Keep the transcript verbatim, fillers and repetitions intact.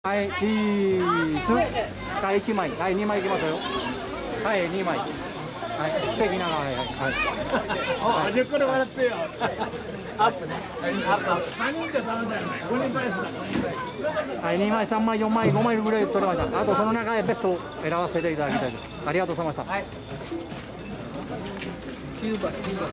はい、チーズ。はい、いちまい。はい、にまいいきますよ。はい、にまい。はい、素敵な、はい、はい。 はい。じゅっこで笑ってよ。アップね。アップ。さんにんじゃダメだよね。ごにんパイスだ。 はい、にまい、さんまい、よんまい、ごまいぐらい取れました。あとその中でベストを選ばせていただきたいです。ありがとうございました。はい。 きゅうばん、きゅうばん。